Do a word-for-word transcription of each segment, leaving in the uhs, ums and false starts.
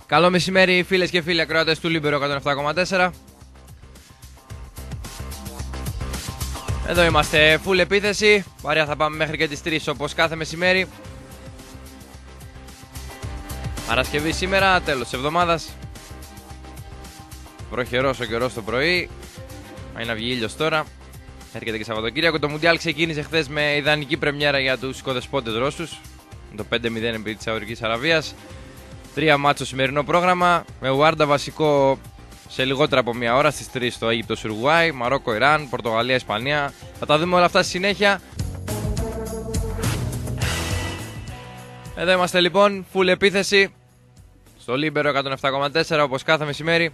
Καλό μεσημέρι φίλες και φίλοι ακροατές του Λίμπερο εκατόν επτά κόμμα τέσσερα. Εδώ είμαστε, full επίθεση. Παρέα θα πάμε μέχρι και τις τρεις όπως κάθε μεσημέρι. Παρασκευή σήμερα, τέλος της εβδομάδας. Βροχερός ο καιρός το πρωί. Πάει να βγει ήλιος τώρα. Έρχεται και Σαββατοκύριακο. Το Μουντιάλ ξεκίνησε χθες με ιδανική πρεμιέρα για τους οικοδεσπότες Ρώσους. Το πέντε μηδέν επί της Σαουδικής Αραβίας. Τρία μάτσο σημερινό πρόγραμμα. Με Ουάρντα βασικό σε λιγότερα από μία ώρα στις τρεις στο Αίγυπτος Ουρουάη, Μαρόκο Ιράν, Πορτογαλία Ισπανία. Θα τα δούμε όλα αυτά στη συνέχεια. Εδώ είμαστε λοιπόν, full επίθεση στο Λίμπερο εκατόν επτά κόμμα τέσσερα όπως κάθε μεσημέρι.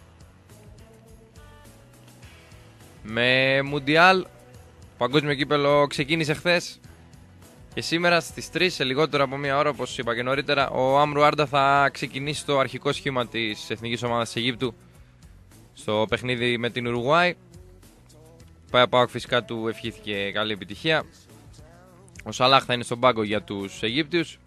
Με Μουντιάλ. Παγκόσμιο κύπελο ξεκίνησε χθες. Και σήμερα στις τρεις, σε λιγότερο από μία ώρα, όπως είπα και νωρίτερα, ο Άμρου Ουάρντα θα ξεκινήσει το αρχικό σχήμα της εθνικής ομάδας της Αιγύπτου στο παιχνίδι με την Ουρουγουάη. Πάει Πάοκ φυσικά του ευχήθηκε καλή επιτυχία. Ο Σαλάχ θα είναι στον πάγκο για τους Αιγύπτιους.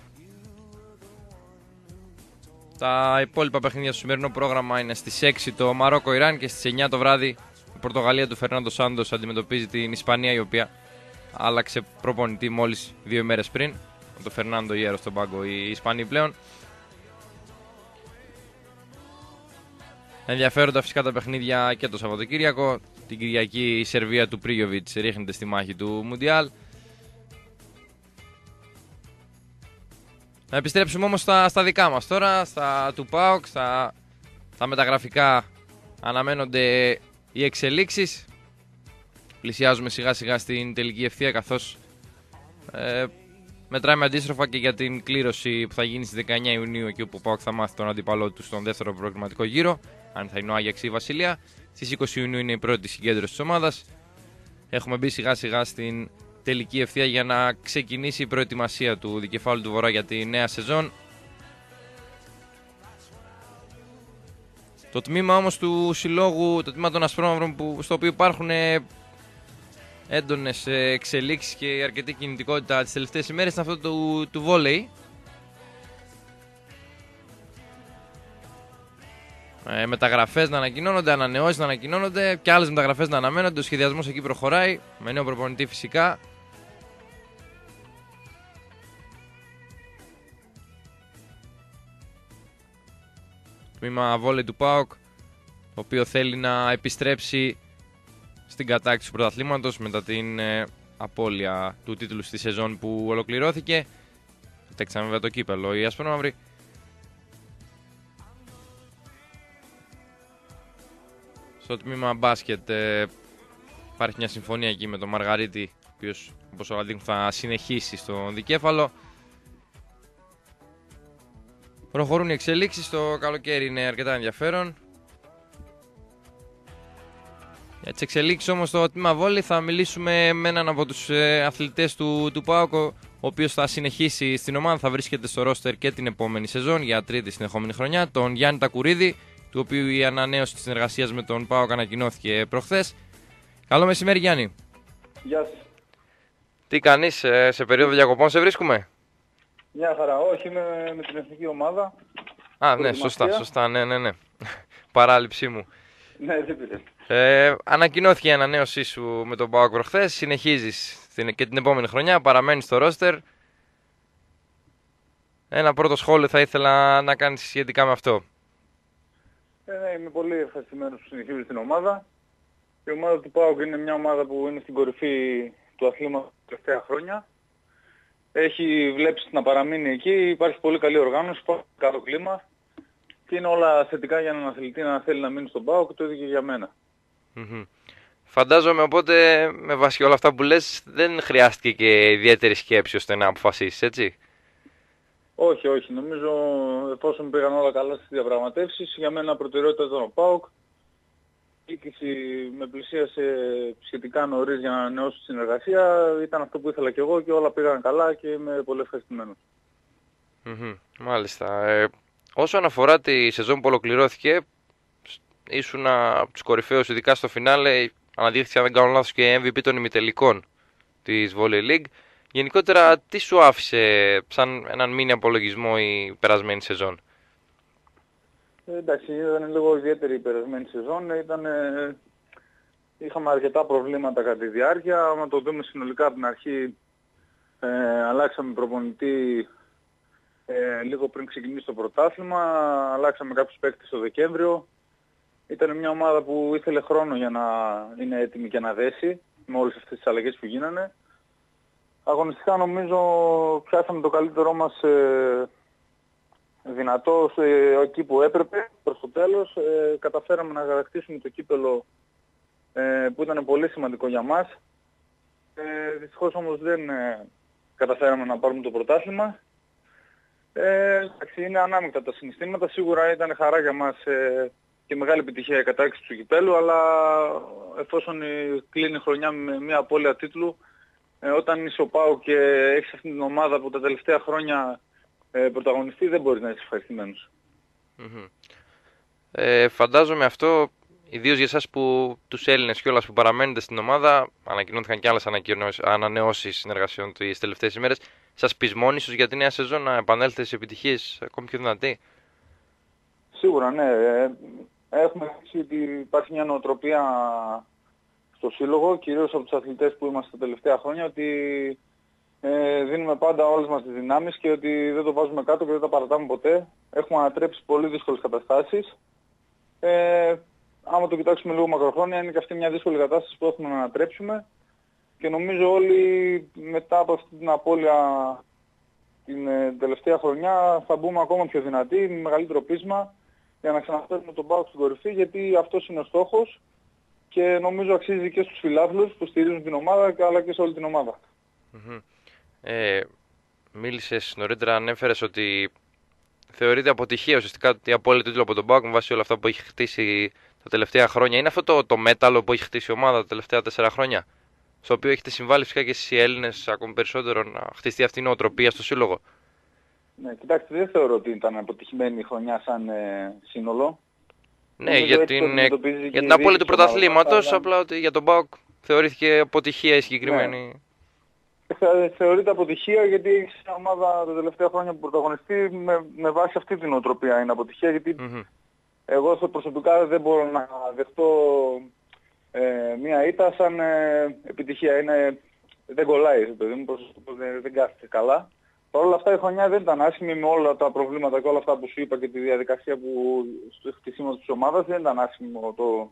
Τα υπόλοιπα παιχνίδια στο σημερινό πρόγραμμα είναι στις έξι το Μαρόκο Ιράν και στις εννιά το βράδυ η Πορτογαλία του Φερνάντο Σάντος αντιμετωπίζει την Ισπανία, η οποία άλλαξε προπονητή μόλις δύο ημέρες πριν. Με τον Φερνάντο Ιέρο στον πάγκο οι Ισπανοί πλέον. Ενδιαφέροντα φυσικά τα παιχνίδια και το Σαββατοκύριακο. Την Κυριακή η Σερβία του Πρίγιοβιτς ρίχνεται στη μάχη του Μουντιάλ. Να επιστρέψουμε όμως στα, στα δικά μας τώρα, στα του ΠΑΟΚ, στα, στα μεταγραφικά αναμένονται οι εξελίξεις. Πλησιάζουμε σιγά σιγά στην τελική ευθεία, καθώς ε, μετράμε αντίστροφα και για την κλήρωση που θα γίνει στις δεκαεννιά Ιουνίου, εκεί όπου ο ΠΑΟΚ θα μάθει τον αντίπαλό του στον δεύτερο προκριματικό γύρο, αν θα είναι ο Άγιαξ ή η Βασιλεία. Στις είκοσι Ιουνίου είναι η πρώτη συγκέντρωση της ομάδας. Έχουμε μπει σιγά σιγά στην τελική ευθεία για να ξεκινήσει η προετοιμασία του δικεφάλου του Βορρά για τη νέα σεζόν. Το τμήμα όμως του συλλόγου, το τμήμα των Ασπρόμαυρων, που, στο οποίο υπάρχουν έντονες εξελίξεις και αρκετή κινητικότητα τις τελευταίες ημέρες, είναι αυτό του, του βόλεϊ. Ε, μεταγραφές να ανακοινώνονται, ανανεώσεις να ανακοινώνονται και άλλες μεταγραφές να αναμένονται. Ο σχεδιασμός εκεί προχωράει με νέο προπονητή φυσικά. Τμήμα βόλεϊ του ΠΑΟΚ, το οποίο θέλει να επιστρέψει στην κατάκτηση του πρωταθλήματος μετά την ε, απώλεια του τίτλου στη σεζόν που ολοκληρώθηκε. Κατέκτησαν βέβαια το κύπελο οι Ασπρόμαυροι. Στο τμήμα μπάσκετ ε, υπάρχει μια συμφωνία εκεί με τον Μαργαρίτη, ο οποίος όπως όλα δείχνουν θα συνεχίσει στον δικέφαλο. Προχωρούν οι εξελίξεις, το καλοκαίρι είναι αρκετά ενδιαφέρον. Για τις εξελίξεις όμως στο τμήμα βόλεϊ θα μιλήσουμε με έναν από τους ε, αθλητές του, του ΠΑΟΚ, ο οποίος θα συνεχίσει στην ομάδα, θα βρίσκεται στο ρόστερ και την επόμενη σεζόν για τρίτη συνεχόμενη χρονιά, τον Γιάννη Τακουρίδη, του οποίου η ανανέωση της συνεργασίας με τον ΠΑΟΚ ανακοινώθηκε προχθές. Καλό μεσημέρι Γιάννη. Γεια σας. Τι κάνεις, ε, σε περίοδο διακοπών σε βρίσκουμε? Μια χαρά, όχι, είμαι με την εθνική ομάδα. Α, ναι, σωστά, σωστά, ναι, ναι, ναι. Παράληψή μου. Ναι, δεν πειράζει. Ε, ανακοινώθηκε η ανανέωσή σου με τον ΠΑΟΚ προχθές, συνεχίζεις και την επόμενη χρονιά, παραμένεις στο ρόστερ. Ένα πρώτο σχόλιο θα ήθελα να κάνεις σχετικά με αυτό. Ε, ναι, είμαι πολύ ευχαριστημένος που συνεχίζω στην ομάδα. Η ομάδα του ΠΑΟΚ είναι μια ομάδα που είναι στην κορυφή του αθλήματος τα τελευταία χρόνια. Έχει βλέψει να παραμείνει εκεί, υπάρχει πολύ καλή οργάνωση, υπάρχει καλό κλίμα και είναι όλα θετικά για έναν αθλητή να θέλει να μείνει στον ΠΑΟΚ, το ίδιο και για μένα. Mm-hmm. Φαντάζομαι οπότε με βάση όλα αυτά που λες δεν χρειάστηκε και ιδιαίτερη σκέψη ώστε να αποφασίσεις, έτσι? Όχι, όχι. Νομίζω εφόσον πήγαν όλα καλά στις διαπραγματεύσεις, για μένα προτεραιότητα ήταν ο ΠΑΟΚ. Η διοίκηση με πλησίασε σχετικά νωρίς για να ανανεώσω τη συνεργασία. Ήταν αυτό που ήθελα και εγώ και όλα πήγαν καλά και είμαι πολύ ευχαριστημένος. Mm-hmm. Μάλιστα. Ε, όσον αφορά τη σεζόν που ολοκληρώθηκε, ήσουν από τους κορυφαίους, ειδικά στο φινάλε, αναδείχθηκε αν δεν κάνω λάθος και εμ βι πι των ημιτελικών της Volley League. Γενικότερα, τι σου άφησε σαν έναν μίνι απολογισμό η περασμένη σεζόν? Ε, εντάξει, ήταν λίγο ιδιαίτερη η περασμένη σεζόν. Ήταν, ε, είχαμε αρκετά προβλήματα κατά τη διάρκεια. Αν το δούμε συνολικά από την αρχή, ε, αλλάξαμε προπονητή ε, λίγο πριν ξεκινήσει το πρωτάθλημα. Αλλάξαμε κάποιους παίκτες το Δεκέμβριο. Ήταν μια ομάδα που ήθελε χρόνο για να είναι έτοιμη και να δέσει με όλες αυτές τις αλλαγές που γίνανε. Αγωνιστικά νομίζω πιάσαμε το καλύτερό μας ε, δυνατό ε, εκεί που έπρεπε προς το τέλος. Ε, καταφέραμε να κατακτήσουμε το κύπελο ε, που ήταν πολύ σημαντικό για μας. Ε, δυστυχώς όμως δεν ε, καταφέραμε να πάρουμε το πρωτάθλημα. Ε, είναι ανάμεικτα τα συναισθήματα. Σίγουρα ήταν χαρά για μας ε, και μεγάλη επιτυχία η κατάκτηση του κυπέλου, αλλά εφόσον κλείνει η χρονιά με μια απώλεια τίτλου, ε, όταν είσαι ο ΠΑΟΚ και έχεις αυτήν την ομάδα που τα τελευταία χρόνια ε, πρωταγωνιστεί, δεν μπορείς να είσαι ευχαριστημένος. Mm-hmm. Ε, φαντάζομαι αυτό, ιδίως για εσάς που τους Έλληνες κιόλας που παραμένετε στην ομάδα, ανακοινώθηκαν κι άλλες ανανεώσεις συνεργασιών τις τελευταίες ημέρες, σας πεισμώνει ίσως για τη νέα σεζόν να επανέλθετε σε επιτυχίες ακόμη πιο δυνατοί? Σίγουρα, ναι. Ε, έχουμε δείξει ότι υπάρχει μια νοοτροπία στο σύλλογο, κυρίως από τους αθλητές που είμαστε τα τελευταία χρόνια, ότι ε, δίνουμε πάντα όλες μας τις δυνάμεις και ότι δεν το βάζουμε κάτω και δεν τα παρατάμε ποτέ. Έχουμε ανατρέψει πολύ δύσκολες καταστάσεις. Ε, άμα το κοιτάξουμε λίγο μακροχρόνια, είναι και αυτή μια δύσκολη κατάσταση που έχουμε να ανατρέψουμε και νομίζω όλοι μετά από αυτή την απώλεια την ε, τελευταία χρονιά θα μπούμε ακόμα πιο δυνατοί, με μεγαλύτερο πείσμα για να ξαναφέρουμε τον ΠΑΟΚ στην κορυφή, γιατί αυτός είναι ο στόχος και νομίζω αξίζει και στους φιλάθλους που στηρίζουν την ομάδα αλλά και σε όλη την ομάδα. Mm-hmm. Ε, μίλησες νωρίτερα, ανέφερες ότι θεωρείται αποτυχία ουσιαστικά η απώλεια τίτλου από τον ΠΑΟΚ με βάση όλα αυτά που έχει χτίσει τα τελευταία χρόνια. Είναι αυτό το, το μέταλλο που έχει χτίσει η ομάδα τα τελευταία τέσσερα χρόνια, στο οποίο έχετε συμβάλει φυσικά και εσείς οι Έλληνες ακόμη περισσότερο να χτιστεί αυτή η νοοτροπία στο σύλλογο? Ναι, κοιτάξτε, δεν θεωρώ ότι ήταν αποτυχημένη η χρονιά σαν ε, σύνολο. Ναι, νομίζω για την, για την απώλεια του πρωταθλήματος, απλά ότι για τον ΠΑΟΚ θεωρήθηκε αποτυχία η συγκεκριμένη. Ναι. Θεωρείται αποτυχία γιατί έχει μια ομάδα τα τελευταία χρόνια που πρωταγωνιστεί με, με βάση αυτή την οτροπία είναι αποτυχία, γιατί mm-hmm. εγώ προσωπικά δεν μπορώ να δεχτώ ε, μια ήττα σαν ε, επιτυχία. Είναι, δεν κολλάει, παιδί μου, δεν, δεν κάθεται καλά. Παρ' όλα αυτά η χρονιά δεν ήταν άσχημη με όλα τα προβλήματα και όλα αυτά που σου είπα και τη διαδικασία που στο χτισήμα της ομάδας δεν ήταν άσχημο το,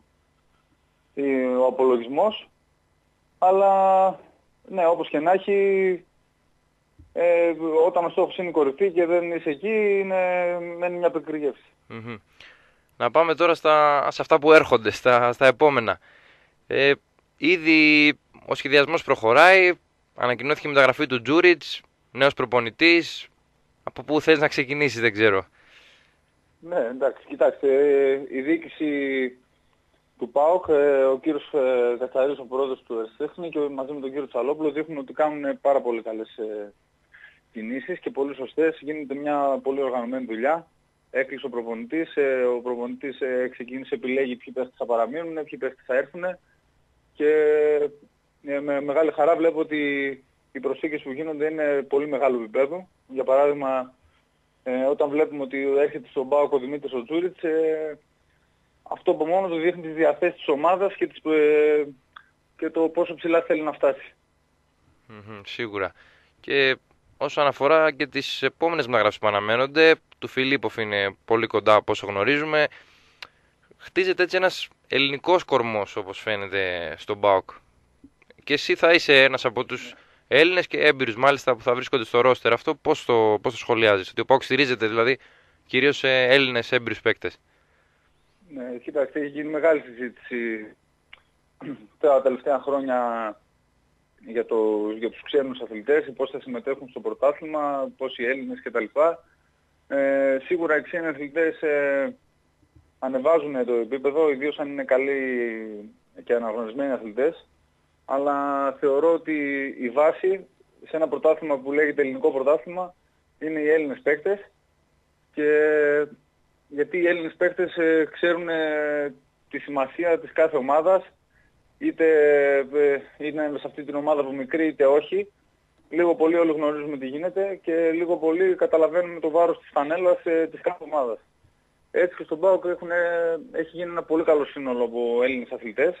ο απολογισμός. Αλλά ναι, όπως και να έχει, ε, όταν ο στόχος είναι η κορυφή και δεν είσαι εκεί, είναι, μένει μια πεκρυγεύση. Mm-hmm. Να πάμε τώρα στα, σε αυτά που έρχονται, στα, στα επόμενα. Ε, ήδη ο σχεδιασμός προχωράει, ανακοινώθηκε η μεταγραφή του Τζούριτς, νέος προπονητής. Από πού θες να ξεκινήσεις, δεν ξέρω. Ναι, εντάξει, κοιτάξτε, η διοίκηση του ΠΑΟΚ, ο κύριος Κατσαρής, ο πρόεδρος του Ερσιτέχνη και μαζί με τον κύριο Τσαλόπουλο δείχνουν ότι κάνουν πάρα πολύ καλές κινήσεις και πολύ σωστές. Γίνεται μια πολύ οργανωμένη δουλειά. Έκλεισε ο προπονητής, ο προπονητής ξεκίνησε, επιλέγει ποιοι παίκτες θα παραμείνουν, ποιοι παίκτες θα έρθουν και με μεγάλη χαρά βλέπω ότι οι προσθήκες που γίνονται είναι πολύ μεγάλο επίπεδο. Για παράδειγμα, ε, όταν βλέπουμε ότι έρχεται στον ΠΑΟΚ ο Δημήτρης ο Τζούριτς, ε, αυτό από μόνο του δείχνει τις διαθέσεις της ομάδας και, τις, ε, και το πόσο ψηλά θέλει να φτάσει. Mm-hmm, σίγουρα. Και όσον αφορά και τις επόμενες μεταγραφές που αναμένονται, του Φιλίπποφ είναι πολύ κοντά από όσο γνωρίζουμε. Χτίζεται έτσι ένας ελληνικός κορμός όπως φαίνεται στον ΠΑΟΚ. Και εσύ θα είσαι ένας από τους Έλληνες και έμπειρους μάλιστα που θα βρίσκονται στο ρόστερ. Αυτό πώς το, πώς το σχολιάζεις? Ότι ο ΠΑΟΚ στηρίζεται δηλαδή κυρίως σε Έλληνες έμπειρους παίκτες. Ναι, κοιτάξτε, έχει γίνει μεγάλη συζήτηση τα τελευταία χρόνια για, το, για τους ξένους αθλητές, πώς θα συμμετέχουν στο πρωτάθλημα, πώς οι Έλληνες κτλ. Ε, σίγουρα οι ξένοι αθλητές ε, ανεβάζουν το επίπεδο, ιδίως αν είναι καλοί και αναγνωρισμένοι αθλητές. Αλλά θεωρώ ότι η βάση σε ένα πρωτάθλημα που λέγεται ελληνικό πρωτάθλημα είναι οι Έλληνες παίκτες, και γιατί οι Έλληνες παίκτες ε, ξέρουν ε, τη σημασία της κάθε ομάδας, είτε ε, είναι σε αυτή την ομάδα που μικρή είτε όχι. Λίγο πολύ όλοι γνωρίζουμε τι γίνεται και λίγο πολύ καταλαβαίνουμε το βάρος της φανέλας ε, της κάθε ομάδας. Έτσι και στον ΠΑΟΚ έχουν, έχει γίνει ένα πολύ καλό σύνολο από Έλληνες αθλητές,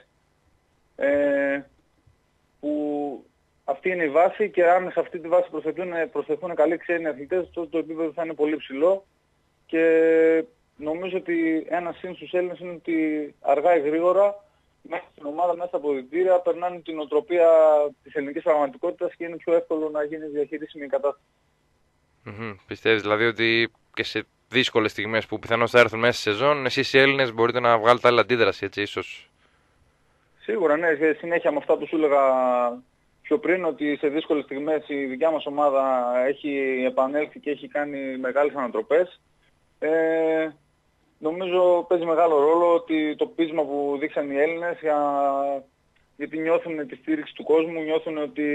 ε, που αυτή είναι η βάση και αν σε αυτή τη βάση προσθεθούν, προσθεθούν καλοί ξένοι αθλητές, τότε το επίπεδο θα είναι πολύ ψηλό και νομίζω ότι ένα σύν στους Έλληνες είναι ότι αργά ή γρήγορα μέσα στην ομάδα, μέσα στα αποδυτήρια περνάνε την οτροπία της ελληνικής πραγματικότητας και είναι πιο εύκολο να γίνει διαχειρίσιμη η κατάσταση. Mm-hmm. Πιστεύεις δηλαδή ότι και σε δύσκολες στιγμές που πιθανώς θα έρθουν μέσα στη σεζόν, εσείς οι Έλληνες μπορείτε να βγάλετε άλλη αντίδραση, έτσι ίσως? Σίγουρα, ναι, συνέχεια με αυτά που σου έλεγα πιο πριν, ότι σε δύσκολες στιγμές η δικιά μας ομάδα έχει επανέλθει και έχει κάνει μεγάλες ανατροπές. Ε, νομίζω παίζει μεγάλο ρόλο ότι το πείσμα που δείξαν οι Έλληνες, για, γιατί νιώθουν τη στήριξη του κόσμου, νιώθουν ότι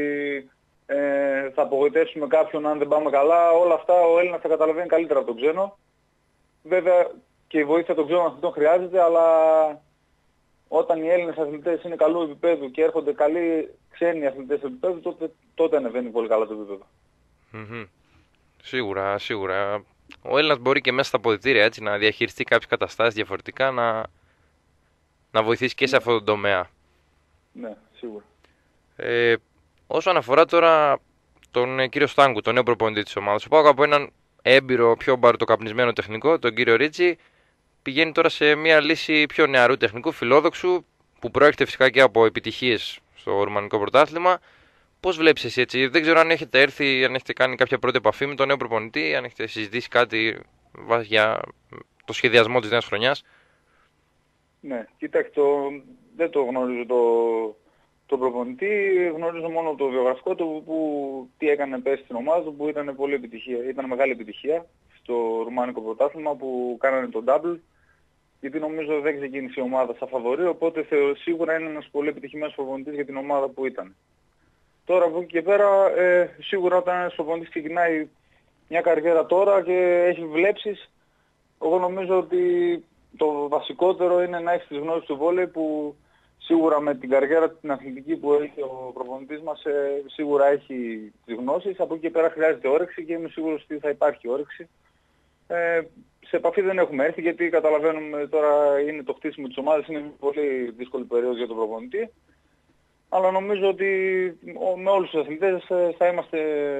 ε, θα απογοητεύσουμε κάποιον αν δεν πάμε καλά. Όλα αυτά ο Έλληνας θα καταλαβαίνει καλύτερα από τον ξένο. Βέβαια και η βοήθεια των ξένων αθλητών χρειάζεται, αλλά όταν οι Έλληνες αθλητές είναι καλού επίπεδου και έρχονται καλοί ξένοι αθλητές επίπεδου, τότε, τότε ανεβαίνει πολύ καλά το επίπεδο. Mm-hmm. Σίγουρα, σίγουρα. Ο Έλληνας μπορεί και μέσα στα αποδυτήρια, έτσι, να διαχειριστεί κάποιες καταστάσεις διαφορετικά, να, να βοηθήσει και σε αυτό το τομέα. Ναι, σίγουρα. Ε, όσον αφορά τώρα τον ε, κύριο Στάνκου, τον νέο προπονητή της ομάδας, πάω από έναν έμπειρο, πιο μπαρτοκαπνισμένο τεχνικό, τον κύριο Ρίτσι, πηγαίνει τώρα σε μια λύση πιο νεαρού τεχνικού, φιλόδοξου, που προέρχεται φυσικά και από επιτυχίες στο ρουμανικό πρωτάθλημα. Πώς βλέπεις εσύ έτσι? Δεν ξέρω αν έχετε έρθει, αν έχετε κάνει κάποια πρώτη επαφή με τον νέο προπονητή, αν έχετε συζητήσει κάτι για το σχεδιασμό της νέας χρονιάς. Ναι, κοιτάξτε, το, δεν το γνωρίζω το, το προπονητή, γνωρίζω μόνο το βιογραφικό του, που τι έκανε πέρσι στην ομάδα του, που ήταν πολύ επιτυχία, ήταν μεγάλη επιτυχία στο ρουμάνικο πρωτάθλημα, που κάνανε το double, γιατί νομίζω δεν ξεκίνησε η ομάδα σαν φαβορί, οπότε θεωρώ σίγουρα είναι ένας πολύ επιτυχημένος προπονητής για την ομάδα που ήταν. Τώρα από εκεί και πέρα, ε, σίγουρα όταν ένας προπονητής ξεκινάει μια καριέρα τώρα και έχει βλέψεις, εγώ νομίζω ότι το βασικότερο είναι να έχει τις γνώσεις του βόλεϊ, που σίγουρα με την καριέρα την αθλητική που έχει ο προπονητής μας, ε, σίγουρα έχει τις γνώσεις. Από εκεί και πέρα χρειάζεται όρεξη και είμαι σίγουρος ότι θα υπάρχει όρεξη. Ε, σε επαφή δεν έχουμε έρθει, γιατί καταλαβαίνουμε τώρα είναι το χτίσιμο της ομάδας, είναι μια πολύ δύσκολη περίοδος για τον προπονητή. Αλλά νομίζω ότι με όλους τους αθλητές θα είμαστε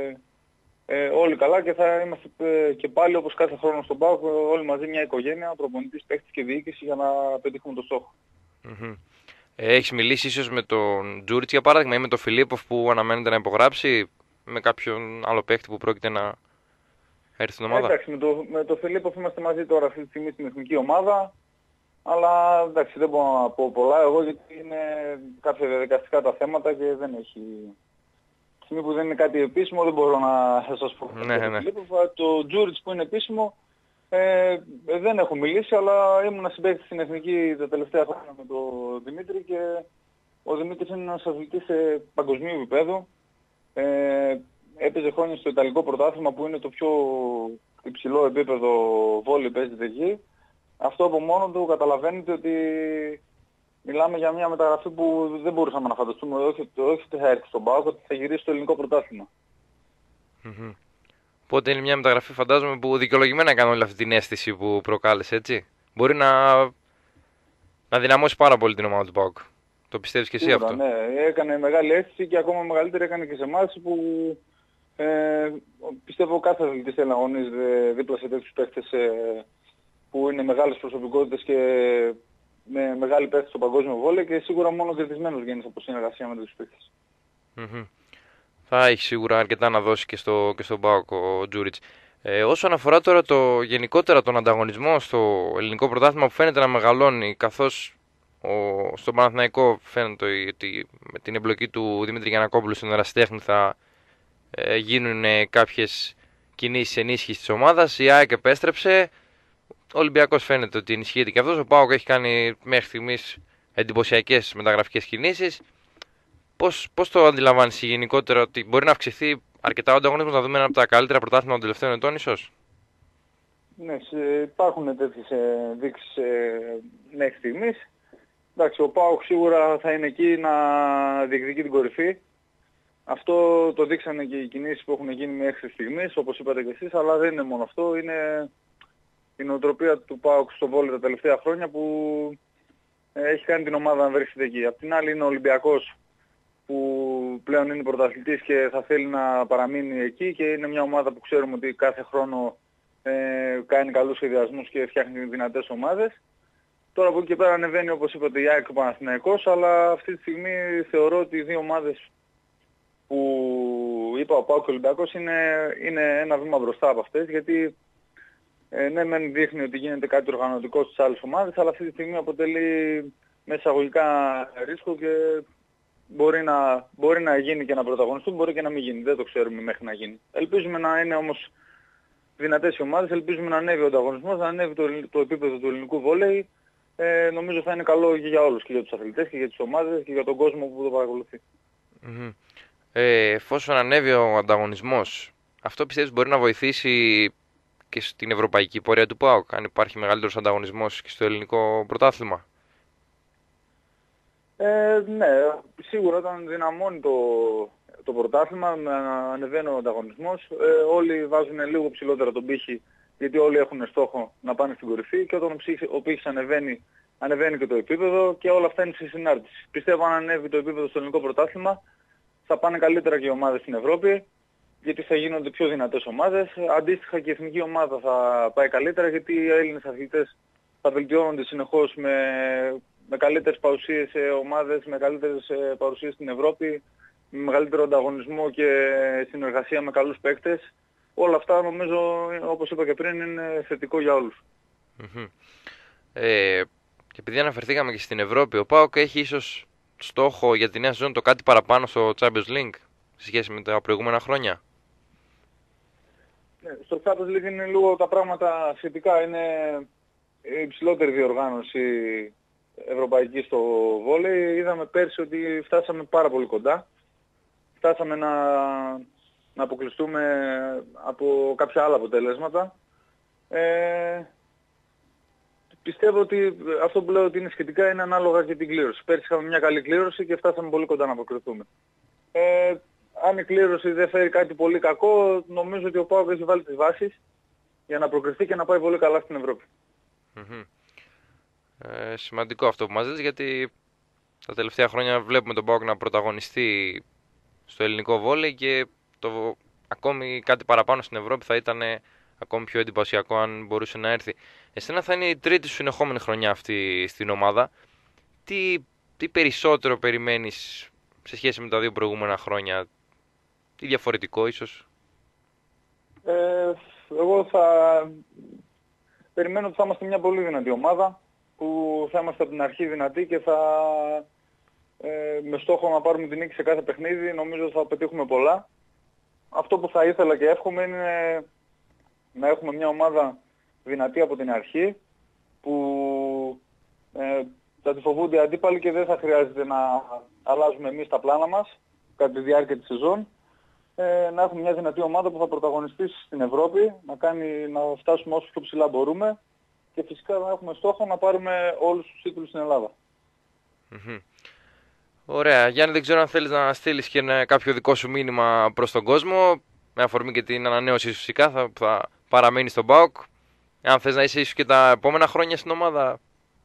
ε, όλοι καλά και θα είμαστε ε, και πάλι όπως κάθε χρόνο στον ΠΑΟΚ, όλοι μαζί μια οικογένεια, προπονητής, παίκτης και διοίκηση, για να πετύχουμε το στόχο. Mm-hmm. Ε, έχεις μιλήσει ίσως με τον Τζούριτς για παράδειγμα, ή με τον Φιλίπποφ που αναμένεται να υπογράψει, με κάποιον άλλο παίκτη που πρόκειται να έρθει στην ομάδα? Εντάξει, με τον με το Φιλίπποφ είμαστε μαζί τώρα αυτή τη στιγμή στην εθνική ομάδα. Αλλά εντάξει, δεν μπορώ να πω πολλά εγώ, γιατί είναι κάποια διαδικαστικά τα θέματα και δεν έχει... Τη στιγμή που δεν είναι κάτι επίσημο δεν μπορώ να σας πω. Ναι, ναι. Το Τζούριτς που είναι επίσημο ε, δεν έχω μιλήσει, αλλά ήμουν συμπαίκτης στην εθνική τα τελευταία χρόνια με τον Δημήτρη και ο Δημήτρης είναι ένας αθλητής σε παγκοσμίου επίπεδο. Ε, έπαιζε χρόνια στο Ιταλικό πρωτάθλημα, που είναι το πιο υψηλό επίπεδο βόλεϊ παίζεται εκεί. Αυτό από μόνο του καταλαβαίνετε ότι μιλάμε για μια μεταγραφή που δεν μπορούσαμε να φανταστούμε, όχι ότι θα έρθει στον ΠΑΟΚ, ότι θα γυρίσει στο ελληνικό πρωτάθλημα. Mm-hmm. Οπότε είναι μια μεταγραφή, φαντάζομαι, που δικαιολογημένα έκανε όλη αυτή την αίσθηση που προκάλεσε, έτσι. Μπορεί να, να δυναμώσει πάρα πολύ την ομάδα του ΠΑΟΚ. Το πιστεύεις και εσύ? Σίγουρα, αυτό? Ναι, έκανε μεγάλη αίσθηση και ακόμα μεγαλύτερη έκανε και σε εμάς, που ε, πιστεύω κάθε αθλητής θέλει να αγωνίζεται δίπλα σε τέτοιους παίχτες ε, που είναι μεγάλες προσωπικότητες και με μεγάλη παίχτη στο παγκόσμιο βόλεϊ, και σίγουρα μόνο κερδισμένος βγαίνεις από συνεργασία με τους παίχτες. Mm-hmm. Θα έχει σίγουρα αρκετά να δώσει και, στο, και στον ΠΑΟΚ ο Τζούριτς. Ε, όσον αφορά τώρα το, γενικότερα τον ανταγωνισμό στο ελληνικό πρωτάθλημα, που φαίνεται να μεγαλώνει, καθώς ο, στον Παναθηναϊκό φαίνεται ότι με την εμπλοκή του Δημήτρη Γιαννακόπουλου στον ερασιτέχνη θα ε, γίνουν κάποιες κινήσεις ενίσχυσης της ομάδας. Η ΑΕΚ επέστρεψε. Ο Ολυμπιακός φαίνεται ότι ενισχύεται και αυτός. Ο ΠΑΟΚ έχει κάνει μέχρι στιγμής εντυπωσιακές μεταγραφικές κινήσεις. Πώς, πώς το αντιλαμβάνεις γενικότερα, ότι μπορεί να αυξηθεί αρκετά ο ανταγωνισμός, να δούμε ένα από τα καλύτερα πρωτάθλημα των τελευταίων ετών ίσως? Ναι, υπάρχουν τέτοιες δείξεις μέχρι στιγμής. Εντάξει, ο ΠΑΟΚ σίγουρα θα είναι εκεί να διεκδικεί την κορυφή. Αυτό το δείξανε και οι κινήσεις που έχουν γίνει μέχρι στιγμής, όπως είπατε και εσείς, αλλά δεν είναι μόνο αυτό. Είναι... η νοοτροπία του ΠΑΟΚ στο βόλεϊ τα τελευταία χρόνια που ε, έχει κάνει την ομάδα να βρίσκεται εκεί. Απ' την άλλη είναι ο Ολυμπιακός που πλέον είναι πρωταθλητής και θα θέλει να παραμείνει εκεί και είναι μια ομάδα που ξέρουμε ότι κάθε χρόνο ε, κάνει καλούς σχεδιασμούς και φτιάχνει δυνατές ομάδες. Τώρα από εκεί και πέρα ανεβαίνει, όπως είπατε, η ΑΕΚ και ο Παναθηναϊκός, αλλά αυτή τη στιγμή θεωρώ ότι οι δύο ομάδες που είπα, ο ΠΑΟΚ και ο Ολυμπιακός, είναι, είναι ένα βήμα μπροστά από αυτές, γιατί ε, ναι μεν δείχνει ότι γίνεται κάτι οργανωτικό στις άλλες ομάδες, αλλά αυτή τη στιγμή αποτελεί με εισαγωγικά ρίσκο και μπορεί να, μπορεί να γίνει και να πρωταγωνιστούν, μπορεί και να μην γίνει, δεν το ξέρουμε μέχρι να γίνει. Ελπίζουμε να είναι όμως δυνατές οι ομάδες, ελπίζουμε να ανέβει ο ανταγωνισμός, να ανέβει το, το επίπεδο του ελληνικού βόλεϊ. Ε, νομίζω θα είναι καλό και για όλους, και για τους αθλητές και για τις ομάδες και για τον κόσμο που το παρακολουθεί. Mm-hmm. Ε, εφόσον ανέβει ο ανταγωνισμός, αυτό πιστεύεις μπορεί να βοηθήσει και στην ευρωπαϊκή πορεία του ΠΑΟΚ, αν υπάρχει μεγαλύτερος ανταγωνισμός και στο ελληνικό πρωτάθλημα? Ε, ναι, σίγουρα όταν δυναμώνει το, το πρωτάθλημα, να ανεβαίνει ο ανταγωνισμός, ε, όλοι βάζουν λίγο ψηλότερα τον πύχη, γιατί όλοι έχουν στόχο να πάνε στην κορυφή, και όταν ο πύχης ανεβαίνει, ανεβαίνει και το επίπεδο, και όλα αυτά είναι σε συνάρτηση. Πιστεύω αν ανέβει το επίπεδο στο ελληνικό πρωτάθλημα, θα πάνε καλύτερα και οι ομάδες στην Ευρώπη, γιατί θα γίνονται πιο δυνατές ομάδες. Αντίστοιχα και η εθνική ομάδα θα πάει καλύτερα, γιατί οι Έλληνες αθλητές θα βελτιώνονται συνεχώς με, με καλύτερες παρουσίες σε ομάδες, με καλύτερες παρουσίες στην Ευρώπη, με μεγαλύτερο ανταγωνισμό και συνεργασία με καλούς παίκτες. Όλα αυτά νομίζω, όπως είπα και πριν, είναι θετικό για όλους. Mm-hmm. Ε, και επειδή αναφερθήκαμε και στην Ευρώπη, ο ΠΑΟΚ έχει ίσως στόχο για τη νέα σεζόν το κάτι παραπάνω στο Champions League σε σχέση με τα προηγούμενα χρόνια? Ναι, στο Champions League είναι λίγο τα πράγματα σχετικά, είναι η υψηλότερη διοργάνωση ευρωπαϊκή στο βόλεϊ. Είδαμε πέρσι ότι φτάσαμε πάρα πολύ κοντά. Φτάσαμε να, να αποκλειστούμε από κάποια άλλα αποτελέσματα. Ε, Πιστεύω ότι αυτό που λέω ότι είναι σχετικά είναι ανάλογα και την κλήρωση. Πέρσι είχαμε μια καλή κλήρωση και φτάσαμε πολύ κοντά να αποκριθούμε. Ε, αν η κλήρωση δεν φέρει κάτι πολύ κακό, νομίζω ότι ο ΠΑΟΚ έχει βάλει τις βάσεις για να προκριθεί και να πάει πολύ καλά στην Ευρώπη. Mm-hmm. Ε, σημαντικό αυτό που μας λες, γιατί τα τελευταία χρόνια βλέπουμε τον ΠΑΟΚ να πρωταγωνιστεί στο ελληνικό βόλεϊ και το ακόμη κάτι παραπάνω στην Ευρώπη θα ήταν ακόμη πιο εντυπωσιακό αν μπορούσε να έρθει. Εσένα θα είναι η τρίτη σου συνεχόμενη χρονιά αυτή στην ομάδα. Τι, τι περισσότερο περιμένεις σε σχέση με τα δύο προηγούμενα χρόνια? Τι διαφορετικό ίσως? Ε, εγώ θα περιμένω ότι θα είμαστε μια πολύ δυνατή ομάδα, που θα είμαστε από την αρχή δυνατοί και θα ε, με στόχο να πάρουμε την νίκη σε κάθε παιχνίδι. Νομίζω ότι θα πετύχουμε πολλά. Αυτό που θα ήθελα και εύχομαι είναι να έχουμε μια ομάδα δυνατή από την αρχή, που ε, θα τη φοβούνται οι αντίπαλοι και δεν θα χρειάζεται να αλλάζουμε εμείς τα πλάνα μας κατά τη διάρκεια της σεζόν. Ε, να έχουμε μια δυνατή ομάδα που θα πρωταγωνιστήσει στην Ευρώπη, να, κάνει, να φτάσουμε όσο πιο ψηλά μπορούμε και φυσικά να έχουμε στόχο να πάρουμε όλους τους τίτλους στην Ελλάδα. Mm-hmm. Ωραία. Γιάννη, δεν ξέρω αν θέλεις να στείλεις και ένα, κάποιο δικό σου μήνυμα προς τον κόσμο, με αφορμή και την ανανέωση φυσικά θα, θα παραμείνει στον ΠΑΟΚ. Αν θες να είσαι ίσως και τα επόμενα χρόνια στην ομάδα.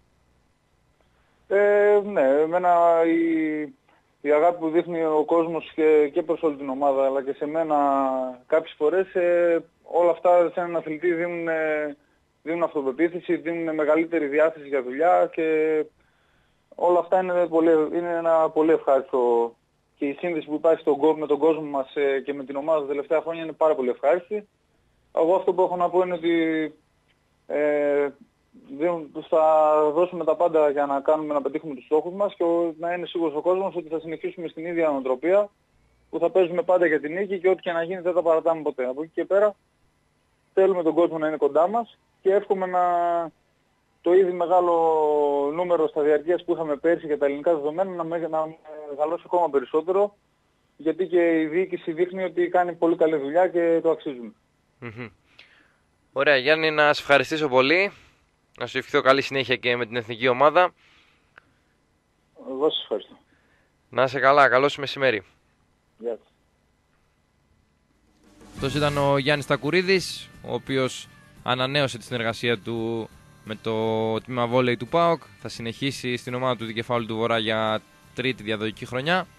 Ε, ναι, εμένα η, η αγάπη που δείχνει ο κόσμος και, και προς όλη την ομάδα, αλλά και σε μένα κάποιες φορές, ε, όλα αυτά σε έναν αθλητή δίνουν, δίνουν αυτοπεποίθηση, δίνουν μεγαλύτερη διάθεση για δουλειά και όλα αυτά είναι, πολύ, είναι ένα πολύ ευχάριστο, και η σύνδεση που υπάρχει στον, με τον κόσμο μας ε, και με την ομάδα τα τελευταία χρόνια είναι πάρα πολύ ευχάριστη. Εγώ αυτό που έχω να πω είναι ότι ε, θα δώσουμε τα πάντα για να κάνουμε, να πετύχουμε τους στόχους μας και να είναι σίγουρος ο κόσμος ότι θα συνεχίσουμε στην ίδια νοοτροπία που θα παίζουμε πάντα για την νίκη και ό,τι και να γίνει δεν θα παρατάμε ποτέ. Από εκεί και πέρα θέλουμε τον κόσμο να είναι κοντά μας και εύχομαι να το ήδη μεγάλο νούμερο σταδιαρκείας που είχαμε πέρσι για τα ελληνικά δεδομένα να, με, να μεγαλώσει ακόμα περισσότερο, γιατί και η διοίκηση δείχνει ότι κάνει πολύ καλή δουλειά και το αξίζουν. Mm-hmm. Ωραία, Γιάννη, να σε ευχαριστήσω πολύ. Να σου ευχηθώ καλή συνέχεια και με την εθνική ομάδα. Εγώ σας ευχαριστώ. Να είσαι καλά, καλό σου μεσημέρι. Γεια σας. Αυτός ήταν ο Γιάννης Τακουρίδης, ο οποίος ανανέωσε τη συνεργασία του με το τμήμα βόλεϊ του ΠΑΟΚ. Θα συνεχίσει στην ομάδα του Δικεφάλου του Βορρά για τρίτη διαδοχική χρονιά.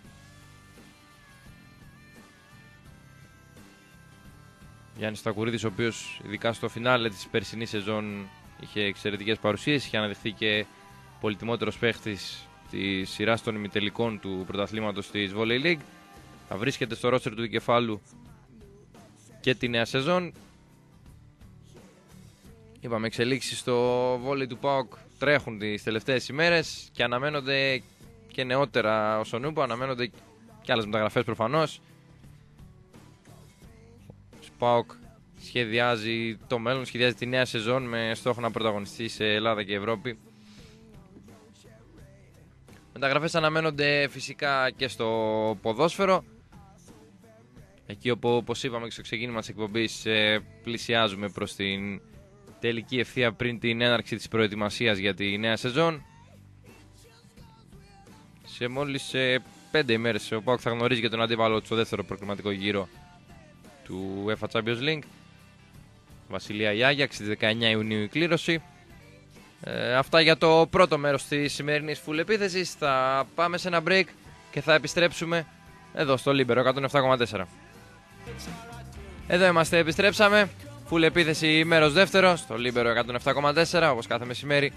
Γιάννης Στακουρίδης, ο οποίος ειδικά στο φινάλε της περσινής σεζόν είχε εξαιρετικές παρουσίες, είχε αναδειχθεί και πολυτιμότερος παίχτης της σειράς των ημιτελικών του πρωταθλήματος της Volley League. Θα βρίσκεται στο ρόστερ του Δικεφάλου και τη νέα σεζόν. Είπαμε, εξελίξεις στο βόλεϊ του ΠΑΟΚ τρέχουν τις τελευταίες ημέρες και αναμένονται και νεότερα όσον ούπο, αναμένονται και άλλες μεταγραφές προφανώς. Ο ΠΑΟΚ σχεδιάζει το μέλλον, σχεδιάζει τη νέα σεζόν με στόχο να πρωταγωνιστεί σε Ελλάδα και Ευρώπη. Μεταγραφές αναμένονται φυσικά και στο ποδόσφαιρο. Εκεί όπου, όπως είπαμε και στο ξεκίνημα της εκπομπής, πλησιάζουμε προς την τελική ευθεία πριν την έναρξη της προετοιμασίας για τη νέα σεζόν. Σε μόλις πέντε ημέρες ο ΠΑΟΚ θα γνωρίζει και τον αντίπαλο του στο δεύτερο προκριματικό γύρο του UEFA Champions League. Βασιλεία η Άγιαξ, στις δεκαεννιά Ιουνίου η κλήρωση. Ε, αυτά για το πρώτο μέρος της σημερινής full επίθεσης. Θα πάμε σε ένα break και θα επιστρέψουμε εδώ στο Λίμπερο εκατόν επτά κόμμα τέσσερα. Εδώ είμαστε, επιστρέψαμε. Full επίθεση μέρος δεύτερο στο Λίμπερο εκατόν επτά κόμμα τέσσερα, όπως κάθε μεσημέρι.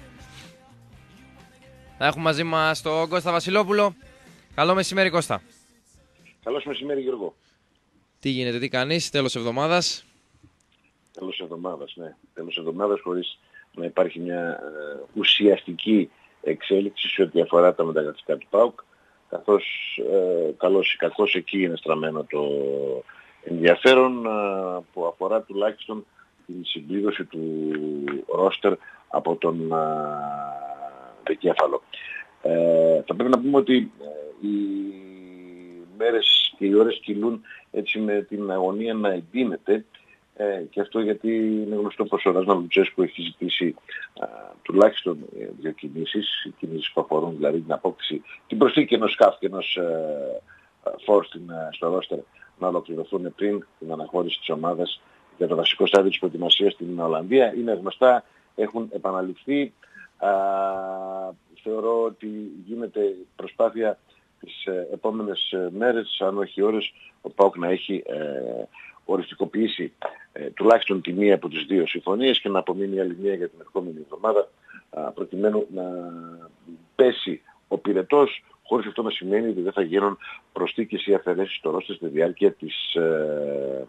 Θα έχουμε μαζί μας τον Κώστα Βασιλόπουλο. Καλό μεσημέρι, Κώστα. Καλώς μεσημέρι, Γιώργο. Τι γίνεται, τι κάνεις, τέλος εβδομάδας? Τέλος εβδομάδας, ναι. Τέλος εβδομάδας χωρίς να υπάρχει μια ε, ουσιαστική εξέλιξη σε ό,τι αφορά τα μεταγραφικά του ΠΑΟΚ, καθώς ε, καλώς ή κακώς εκεί είναι στραμμένο το ενδιαφέρον ε, που αφορά τουλάχιστον την συμπλήρωση του ρόστερ από τον ε, Δικέφαλο. Ε, θα πρέπει να πούμε ότι ε, οι μέρες και οι ώρες κυλούν έτσι με την αγωνία να εντείνεται. Ε, και αυτό γιατί είναι γνωστό πως ο Ράσνα Λουτσέσκου έχει ζητήσει α, τουλάχιστον ε, δύο κινήσεις, κινήσεις που αφορούν δηλαδή την απόκτηση, την προσθήκη ενός σκάφ και ενός ε, φόρ στο ρόστερ να ολοκληρωθούν πριν την αναχώρηση της ομάδας για το βασικό στάδιο της προετοιμασίας στην Ολλανδία. Είναι γνωστά, έχουν επαναληφθεί. Α, θεωρώ ότι γίνεται προσπάθεια τις ε, επόμενες ε, μέρες, αν όχι ώρες, ο ΠΑΟΚ να έχει ε, οριστικοποιήσει ε, τουλάχιστον τη μία από τις δύο συμφωνίες και να απομείνει η άλλη μία για την ερχόμενη εβδομάδα, α, προκειμένου να πέσει ο πυρετός, χωρίς αυτό να σημαίνει ότι δεν θα γίνουν προσθήκες ή αφαιρέσεις στο ρόστερ στη διάρκεια της ε,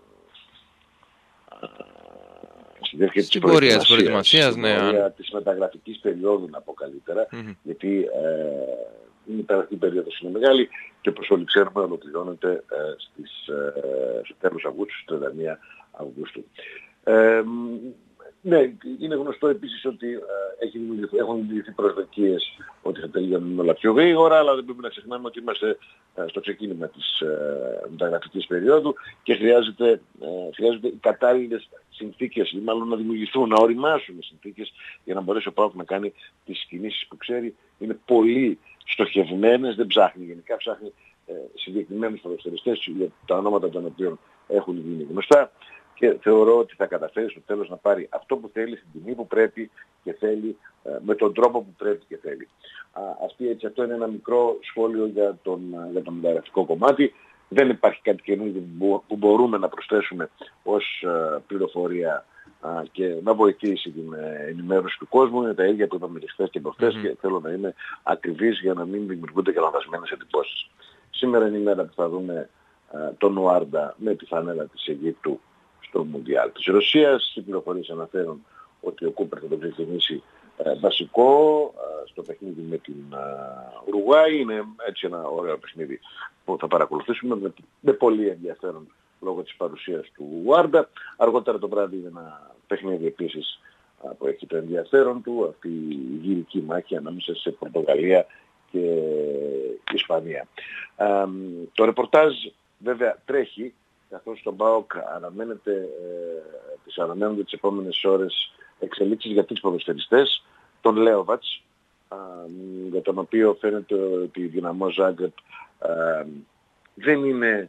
στη διάρκεια της προετοιμασίας, προετοιμασίας, ναι, αν... της μεταγραφικής περίοδου, να πω καλύτερα, mm-hmm. γιατί ε, η μεταγραφική περίοδος είναι μεγάλη και όπως όλοι ξέρουμε ολοκληρώνεται ε, στις, ε, στο τέλος Αυγούστου, στις τριάντα μία Αυγούστου. Ε, ναι, είναι γνωστό επίσης ότι ε, έχει δημιουργηθεί, έχουν δημιουργηθεί προσδοκίες ότι θα τελειώνουν όλα πιο γρήγορα, αλλά δεν πρέπει να ξεχνάμε ότι είμαστε ε, στο ξεκίνημα της ε, μεταγραφικής περίοδου και χρειάζεται, ε, χρειάζονται οι κατάλληλες συνθήκες, ή μάλλον να δημιουργηθούν, να οριμάσουν οι συνθήκες για να μπορέσει ο ΠΑΟΚ να κάνει τις κινήσεις που ξέρει. Είναι πολύ στοχευμένες, δεν ψάχνει γενικά, ψάχνει ε, συγκεκριμένους ποδοσφαιριστές για τα ονόματα των οποίων έχουν γίνει γνωστά και θεωρώ ότι θα καταφέρει στο τέλος να πάρει αυτό που θέλει, στην τιμή που πρέπει και θέλει, ε, με τον τρόπο που πρέπει και θέλει. Α, αυτή, έτσι, αυτό είναι ένα μικρό σχόλιο για τον, για τον μεταγραφικό κομμάτι. Δεν υπάρχει κάτι καινούργιο που, που μπορούμε να προσθέσουμε ως uh, πληροφορία uh, και να βοηθήσει την uh, ενημέρωση του κόσμου. Είναι τα ίδια που είπαμε χθες και προχθές mm-hmm. και θέλω να είμαι ακριβής για να μην δημιουργούνται και λανθασμένες εντυπώσεις. Σήμερα είναι η μέρα που θα δούμε uh, τον Ουάρντα με τη φανέλα της Αιγύπτου στο Μουντιάλ της Ρωσίας. Οι πληροφορίες αναφέρουν ότι ο Κούπερ θα τον ξεκινήσει uh, βασικό uh, στο παιχνίδι με την uh, Ουρουγουάη. Είναι έτσι ένα ωραίο παιχνίδι που θα παρακολουθήσουμε με, με πολύ ενδιαφέρον λόγω της παρουσίας του Ουάρντα. Αργότερα το βράδυ είναι ένα παιχνίδι επίσης που έχει το ενδιαφέρον του, αυτή η γυρική μάχη ανάμεσα σε Πορτογαλία και Ισπανία. Α, το ρεπορτάζ βέβαια τρέχει, καθώς στον ΠΑΟΚ αναμένεται, ε, τις αναμένονται τις επόμενες ώρες εξελίξεις για τις ποδοσφαιριστές, τον Λέοβατς, για τον οποίο φαίνεται ότι η Δυναμό Ζάγκρεπ δεν είναι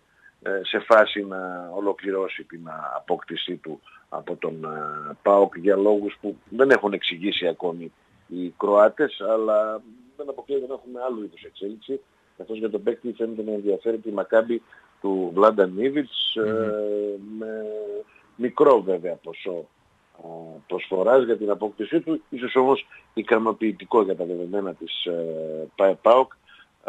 σε φάση να ολοκληρώσει την απόκτησή του από τον ΠΑΟΚ για λόγους που δεν έχουν εξηγήσει ακόμη οι Κροάτες, αλλά δεν αποκλείεται να έχουμε άλλου είδους εξέλιξη, καθώς για τον παίκτη φαίνεται να ενδιαφέρει τη Μακάμπι του Βλάνταν Μίβιτς, mm-hmm. ε, με μικρό βέβαια ποσό προσφοράς για την απόκτησή του, ίσως όμως ικανοποιητικό για τα δεδομένα της ε, ΠΑΟΚ ε,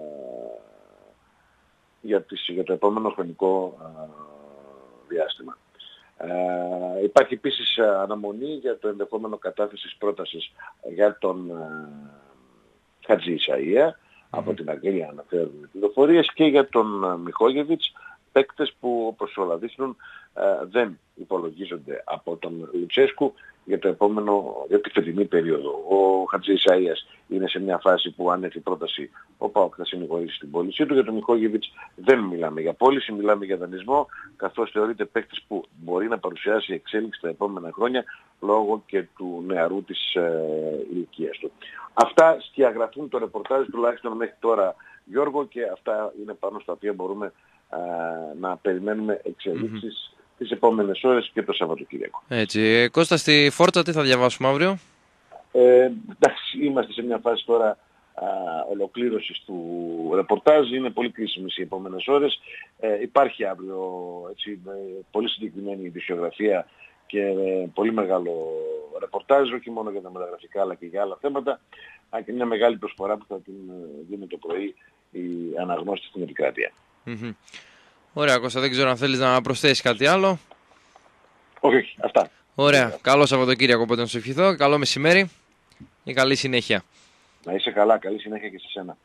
για, τις, για το επόμενο χρονικό ε, διάστημα. Ε, υπάρχει επίσης αναμονή για το ενδεχόμενο κατάθεσης πρότασης για τον ε, Χατζη Ισαΐα, mm-hmm. από την Αγγλία αναφέρουν πληροφορίες, και για τον Μιχόγεβιτς, παίκτες που όπως όλα δείχνουν ε, δεν υπολογίζονται από τον Λουτσέσκου για το επόμενο, για τη φετινή περίοδο. Ο Χατζη Ισαΐας είναι σε μια φάση που αν έρθει πρόταση ο ΠΑΟΚ θα συνηγορήσει την πώλησή του. Για τον Μιχόγεβιτς δεν μιλάμε για πώληση, μιλάμε για δανεισμό, καθώς θεωρείται παίκτης που μπορεί να παρουσιάσει εξέλιξη τα επόμενα χρόνια λόγω και του νεαρού της ε, ηλικίας του. Αυτά σκιαγραφούν το ρεπορτάζ τουλάχιστον μέχρι τώρα, Γιώργο, και αυτά είναι πάνω στα οποία μπορούμε α, να περιμένουμε εξελίξεις mm-hmm. τις επόμενες ώρες και το Σαββατοκύριακο. Έτσι. Κώστα, στη Φόρτσα τι θα διαβάσουμε αύριο? Ε, εντάξει, είμαστε σε μια φάση τώρα α, ολοκλήρωσης του ρεπορτάζ. Είναι πολύ κρίσιμες οι επόμενες ώρες. Ε, υπάρχει αύριο έτσι, πολύ συγκεκριμένη ειδησιογραφία και ε, πολύ μεγάλο ρεπορτάζ, όχι μόνο για τα μεταγραφικά αλλά και για άλλα θέματα, και μια μεγάλη προσφορά που θα την δίνει το πρωί η αναγνώστη στην επικράτεια. Mm-hmm. Ωραία, Κώστα, δεν ξέρω αν θέλεις να προσθέσεις κάτι άλλο. Όχι, όχι, αυτά. Ωραία, καλό Σαββατοκύριακο, οπότε να σου ευχηθώ, καλό μεσημέρι και καλή συνέχεια. Να είσαι καλά, καλή συνέχεια και σε σένα.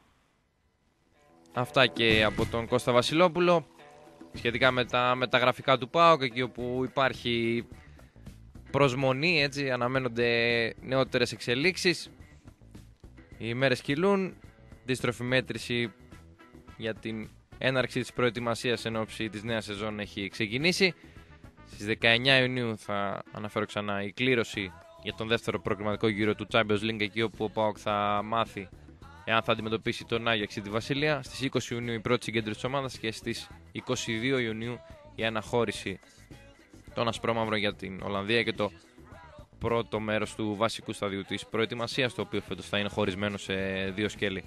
Αυτά και από τον Κώστα Βασιλόπουλο σχετικά με τα μεταγραφικά του ΠΑΟΚ, εκεί όπου υπάρχει προσμονή, έτσι, αναμένονται νεότερες εξελίξεις. Οι ημέρες κυλούν, αντίστροφη μέτρηση για την έναρξη της προετοιμασίας εν ώψη της νέας σεζόν έχει ξεκινήσει. Στις δεκαεννιά Ιουνίου θα αναφέρω ξανά η κλήρωση για τον δεύτερο προκριματικό γύρο του Champions League, εκεί όπου ο ΠΑΟΚ θα μάθει εάν θα αντιμετωπίσει τον Άγιαξ ή τη Βασιλεία. Στις είκοσι Ιουνίου η πρώτη συγκέντρωση της ομάδας και στις είκοσι δύο Ιουνίου η αναχώρηση των ασπρόμαυρων για την Ολλανδία και το πρώτο μέρος του βασικού σταδίου της προετοιμασίας, το οποίο φέτος θα είναι χωρισμένο σε δύο σκέλη.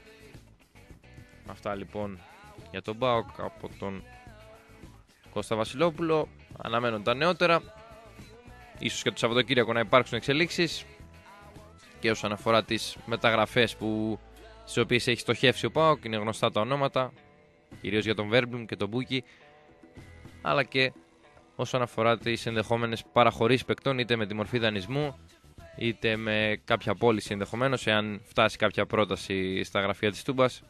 Αυτά λοιπόν για τον ΠΑΟΚ από τον Κώστα Βασιλόπουλο. Αναμένουν τα νεότερα. Ίσως και το Σαββατοκύριακο να υπάρξουν εξελίξεις και όσον αφορά τις μεταγραφές που, στις οποίες έχει στοχεύσει ο ΠΑΟΚ. Είναι γνωστά τα ονόματα, κυρίως για τον Βέρμπλουμ και τον Μπούκι, αλλά και όσον αφορά τις ενδεχόμενες παραχωρήσεις παικτών, είτε με τη μορφή δανεισμού είτε με κάποια πώληση ενδεχομένως, εάν φτάσει κάποια πρόταση στα γραφεία της Τούμπας.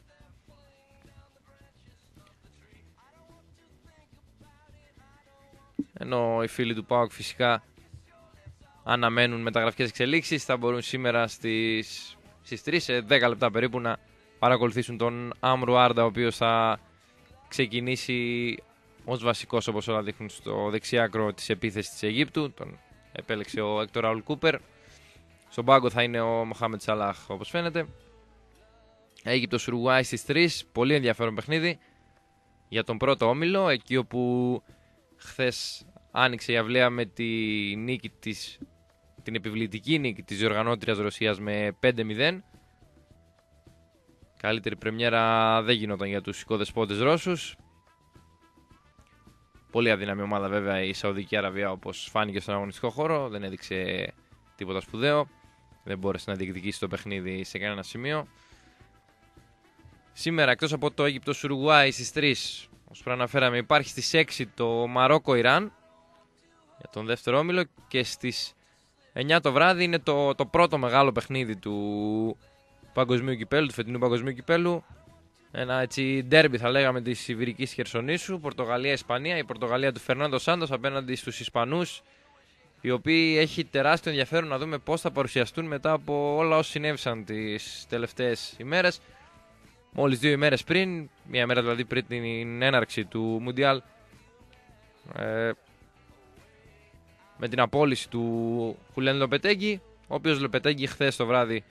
Ενώ οι φίλοι του ΠΑΟΚ φυσικά αναμένουν μεταγραφικές εξελίξεις, θα μπορούν σήμερα στις, στις τρεις, σε δέκα λεπτά περίπου, να παρακολουθήσουν τον Άμρου Άρντα, ο οποίος θα ξεκινήσει ως βασικός, όπως όλα δείχνουν, στο δεξιάκρο της επίθεσης της Αιγύπτου. Τον επέλεξε ο Έκτορ Ραούλ Κούπερ. Στον πάγκο θα είναι ο Μοχάμετ Σαλάχ, όπως φαίνεται. Αίγυπτος Ουρουάη στις τρεις, πολύ ενδιαφέρον παιχνίδι για τον πρώτο όμιλο, εκεί όπου χθες άνοιξε η αυλαία με τη νίκη της, την επιβλητική νίκη της διοργανώτριας Ρωσίας με πέντε μηδέν. Καλύτερη πρεμιέρα δεν γινόταν για τους οικοδεσπότες Ρώσους. Πολύ αδύναμη ομάδα βέβαια η Σαουδική Αραβία, όπως φάνηκε στον αγωνιστικό χώρο. Δεν έδειξε τίποτα σπουδαίο. Δεν μπόρεσε να διεκδικήσει το παιχνίδι σε κανένα σημείο. Σήμερα, εκτός από το Αίγυπτος Ουρουάη στις τρεις, όπως προαναφέραμε, υπάρχει στις έξι το Μαρόκο-Ιράν για τον δεύτερο όμιλο, και στις εννιά το βράδυ είναι το, το πρώτο μεγάλο παιχνίδι του παγκοσμίου κυπέλου, του φετινού παγκοσμίου κυπέλου. Ένα έτσι ντέρμπι θα λέγαμε της Ιβηρικής Χερσονήσου, Πορτογαλία-Ισπανία. Η Πορτογαλία του Φερνάντο Σάντος απέναντι στους Ισπανούς, οι οποίοι έχει τεράστιο ενδιαφέρον να δούμε πώς θα παρουσιαστούν μετά από όλα όσα συνέβησαν τις τελευταίες ημέρες. Μόλις δύο ημέρες πριν, μία μέρα δηλαδή πριν την έναρξη του Μουντιάλ, ε, με την απόλυση του Χουλέν Λοπετέγκη, ο οποίος Λοπετέγκη χθες το βράδυ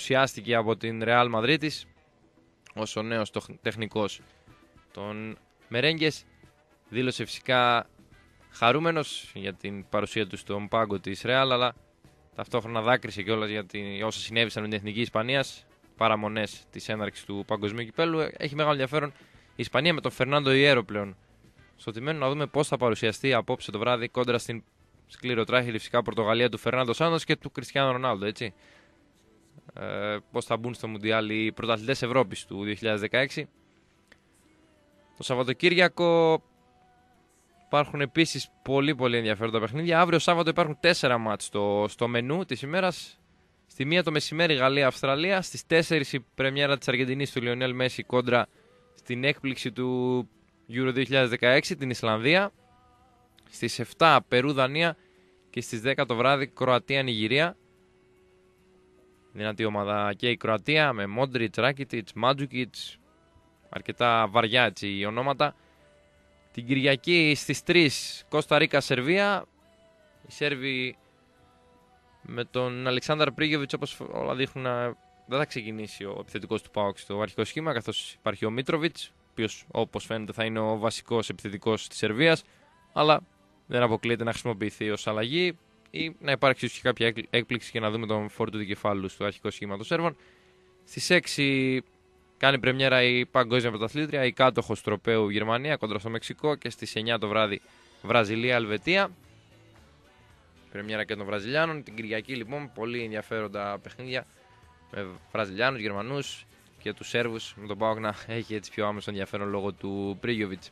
παρουσιάστηκε από την Ρεάλ Μαδρίτης ως ο νέος τεχνικός των Μερέγγες. Δήλωσε φυσικά χαρούμενος για την παρουσία του στον πάγκο της Ρεάλ, αλλά ταυτόχρονα δάκρυσε κιόλας για την, όσα συνέβησαν με την Εθνική Ισπανίας, παραμονές της έναρξης του Παγκοσμίου Κυπέλλου. Έχει μεγάλο ενδιαφέρον η Ισπανία με τον Φερνάντο Ιέρο πλέον στο τιμένο, να δούμε πώς θα παρουσιαστεί απόψε το βράδυ κόντρα στην σκληροτράχηλη φυσικά Πορτογαλία του Φερνάντο Σάντος και του Κριστιάνο Ρονάλντο, έτσι. Ε, πώς θα μπουν στο Μουντιάλ οι πρωταθλητές Ευρώπης του δύο χιλιάδες δεκαέξι. Το Σαββατοκύριακο υπάρχουν επίσης πολύ πολύ ενδιαφέροντα παιχνίδια. Αύριο Σάββατο υπάρχουν τέσσερα μάτς στο, στο μενού της ημέρας. Στη μία το μεσημέρι Γαλλία-Αυστραλία. Στις τέσσερις η πρεμιέρα της Αργεντινής του Λιονέλ Μέση κόντρα στην έκπληξη του Euro δύο χιλιάδες δεκαέξι, την Ισλανδία. Στις επτά Περού-Δανία και στις δέκα το βράδυ Κροατία-Νιγηρία. Δυνατή ομάδα και η Κροατία με Μόντριτς, Ράκιτιτς, Μάντζουκιτς. Αρκετά βαριά έτσι οι ονόματα. Την Κυριακή στις τρεις Κώστα Ρίκα Σερβία. Οι Σέρβοι με τον Αλεξάνδρ Πρίγιοβιτς, όπως όλα δείχνουν, δεν θα ξεκινήσει ο επιθετικός του ΠΑΟΚ στο αρχικό σχήμα, καθώς υπάρχει ο Μίτροβιτς, ο οποίος όπως φαίνεται θα είναι ο βασικός επιθετικός της Σερβίας, αλλά δεν αποκλείεται να χρησιμοποιηθεί ως αλλαγή ή να υπάρξει και κάποια έκπληξη και να δούμε τον φόρτο του κεφάλου στο αρχικό σχήμα των Σέρβων. Στις έξι κάνει πρεμιέρα η παγκόσμια πρωταθλήτρια, η κάτοχος τροπαίου Γερμανία κόντρα στο Μεξικό, και στις εννιά το βράδυ Βραζιλία-Ελβετία. Πρεμιέρα και των Βραζιλιάνων. Την Κυριακή λοιπόν πολύ ενδιαφέροντα παιχνίδια με Βραζιλιάνους, Γερμανούς και τους Σέρβους, με τον ΠΑΟΚ να έχει έτσι πιο άμεσο ενδιαφέρον λόγω του Πρίγιοβιτς.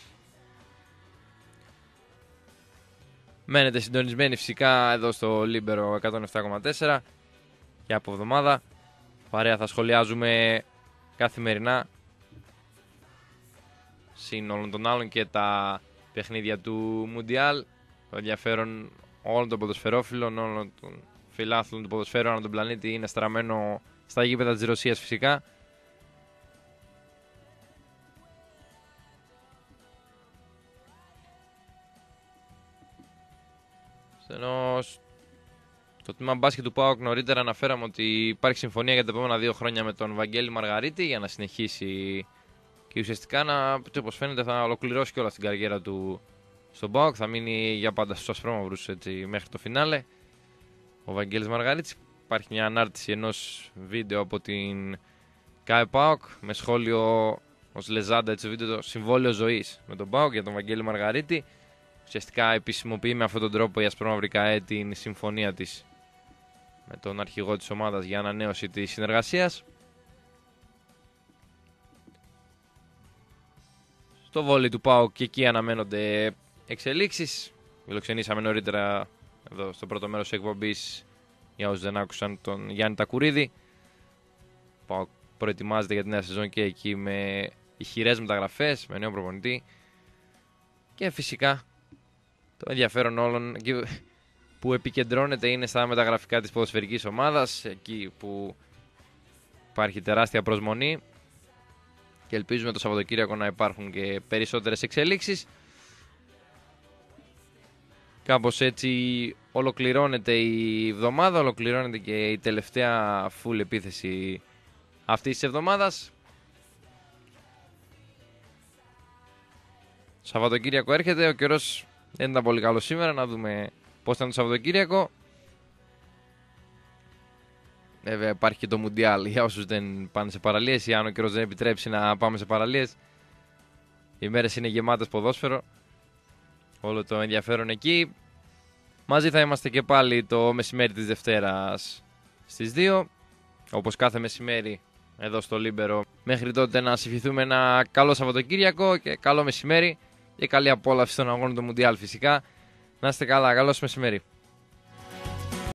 Μένετε συντονισμένοι φυσικά εδώ στο Λίμπερο εκατόν επτά κόμμα τέσσερα και από εβδομάδα. Παρέα θα σχολιάζουμε καθημερινά συν όλων των άλλων και τα παιχνίδια του Μουντιάλ. Το ενδιαφέρον όλων των ποδοσφαιρόφιλων, όλων των φιλάθλων του ποδοσφαίρου ανά τον πλανήτη είναι στραμμένο στα γήπεδα της Ρωσίας φυσικά. Ενώ στο τμήμα μπάσκετ του ΠΑΟΚ νωρίτερα αναφέραμε ότι υπάρχει συμφωνία για τα επόμενα δύο χρόνια με τον Βαγγέλη Μαργαρίτη για να συνεχίσει και ουσιαστικά να, όπως φαίνεται, θα ολοκληρώσει κιόλας την καριέρα του στον ΠΑΟΚ. Θα μείνει για πάντα στους ασπρόμαυρους μέχρι το φινάλε ο Βαγγέλης Μαργαρίτης. Υπάρχει μια ανάρτηση ενός βίντεο από την ΚΑΕ ΠΑΟΚ με σχόλιο ως λεζάντα έτσι, το βίντεο, το συμβόλαιο ζωής με τον ΠΑΟΚ για τον Βαγγέλη Μαργαρίτη. Ουσιαστικά επισημοποιεί με αυτόν τον τρόπο η ασπρόμαυρη ΚΑΕ την συμφωνία της με τον αρχηγό της ομάδας για ανανέωση της συνεργασίας. Στο βόλεϊ του ΠΑΟΚ και εκεί αναμένονται εξελίξεις. Φιλοξενήσαμε νωρίτερα εδώ στο πρώτο μέρος της εκπομπής, για όσους δεν άκουσαν, τον Γιάννη Τακουρίδη. Ο ΠΑΟΚ προετοιμάζεται για τη νέα σεζόν και εκεί με ηχηρές μεταγραφές, με νέο προπονητή. Και φυσικά το ενδιαφέρον όλων που επικεντρώνεται είναι στα μεταγραφικά της ποδοσφαιρικής ομάδας, εκεί που υπάρχει τεράστια προσμονή και ελπίζουμε το Σαββατοκύριακο να υπάρχουν και περισσότερες εξελίξεις. Κάπως έτσι ολοκληρώνεται η εβδομάδα, ολοκληρώνεται και η τελευταία full επίθεση αυτής της εβδομάδας. Σαββατοκύριακο έρχεται, ο καιρός δεν ήταν πολύ καλό σήμερα, να δούμε πώς ήταν το Σαββατοκύριακο. Βέβαια υπάρχει και το Μουντιάλ για όσους δεν πάνε σε παραλίες ή αν ο καιρός δεν επιτρέψει να πάμε σε παραλίες. Οι μέρες είναι γεμάτες ποδόσφαιρο, όλο το ενδιαφέρον εκεί. Μαζί θα είμαστε και πάλι το μεσημέρι της Δευτέρας στις δύο, όπως κάθε μεσημέρι εδώ στο Λίμπερο. Μέχρι τότε να συμφιθούμε ένα καλό Σαββατοκύριακο και καλό μεσημέρι και καλή απόλαυση των αγώνων του Μουντιάλ φυσικά. Να είστε καλά, καλό μεσημέρι.